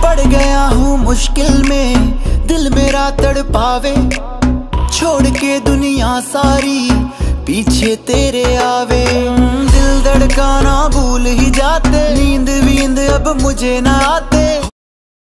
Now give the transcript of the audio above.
पड़ गया हूँ मुश्किल में, दिल मेरा तड़पावे, छोड़ के दुनिया सारी पीछे तेरे आवे। दिल धड़काना भूल ही जाते, नींद वींद अब मुझे ना आते,